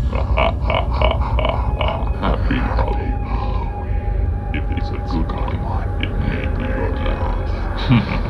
Ha ha ha ha ha ha. Happy Halloween. If it's a good one, it may be your last.